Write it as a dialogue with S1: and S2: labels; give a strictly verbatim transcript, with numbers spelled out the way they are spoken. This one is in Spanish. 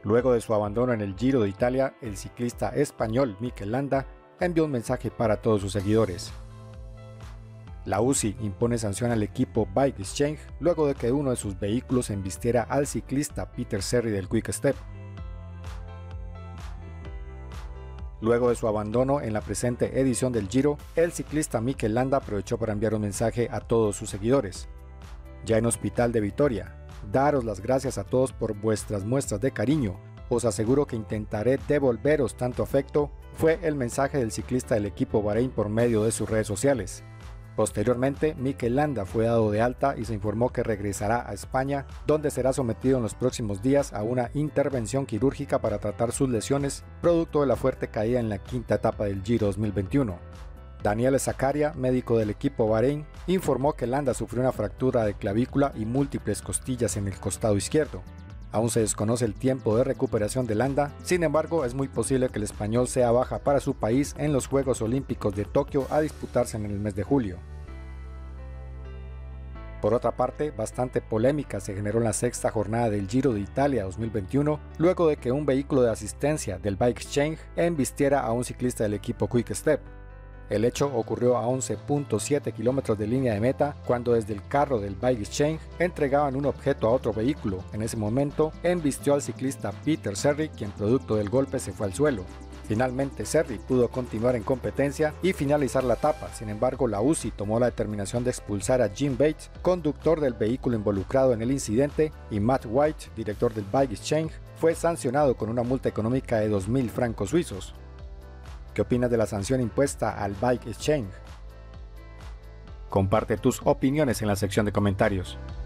S1: Luego de su abandono en el Giro de Italia, el ciclista español Mikel Landa envió un mensaje para todos sus seguidores. La U C I impone sanción al equipo Bike Exchange luego de que uno de sus vehículos embistiera al ciclista Peter Serry del Quick Step. Luego de su abandono en la presente edición del Giro, el ciclista Mikel Landa aprovechó para enviar un mensaje a todos sus seguidores. Ya en Hospital de Vitoria, daros las gracias a todos por vuestras muestras de cariño, os aseguro que intentaré devolveros tanto afecto, fue el mensaje del ciclista del equipo Bahrein por medio de sus redes sociales. Posteriormente, Mikel Landa fue dado de alta y se informó que regresará a España, donde será sometido en los próximos días a una intervención quirúrgica para tratar sus lesiones, producto de la fuerte caída en la quinta etapa del Giro dos mil veintiuno. Daniel Zakaria, médico del equipo Bahrein, informó que Landa sufrió una fractura de clavícula y múltiples costillas en el costado izquierdo. Aún se desconoce el tiempo de recuperación de Landa, sin embargo es muy posible que el español sea baja para su país en los Juegos Olímpicos de Tokio a disputarse en el mes de julio. Por otra parte, bastante polémica se generó en la sexta jornada del Giro de Italia dos mil veintiuno, luego de que un vehículo de asistencia del Bike Exchange embistiera a un ciclista del equipo Quick Step. El hecho ocurrió a once punto siete kilómetros de línea de meta, cuando desde el carro del Bike Exchange entregaban un objeto a otro vehículo. En ese momento, embistió al ciclista Peter Serry, quien producto del golpe se fue al suelo. Finalmente, Serry pudo continuar en competencia y finalizar la etapa. Sin embargo, la U C I tomó la determinación de expulsar a Jim Bates, conductor del vehículo involucrado en el incidente, y Matt White, director del Bike Exchange, fue sancionado con una multa económica de dos mil francos suizos. ¿Qué opinas de la sanción impuesta al Bike Exchange? Comparte tus opiniones en la sección de comentarios.